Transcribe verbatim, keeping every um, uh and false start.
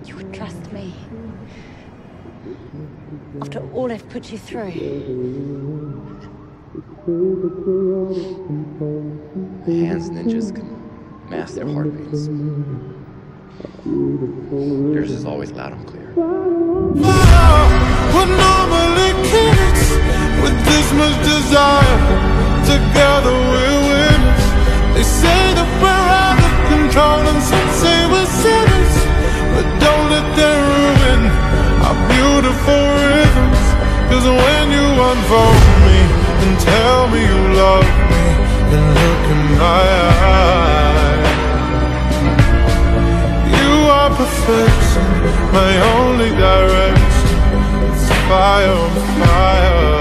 You would trust me. After all I've put you through. The hands ninjas can mask their heartbeats. Yours is always loud and clear. We're normally kids with this much desire. Together we're winners. They say that we're out of control and some say we're sinners. But don't let them ruin our beautiful rhythms. Cause when you unfold me and tell me you love me, then look in my eyes. You are perfection, my only direction. It's fire on fire.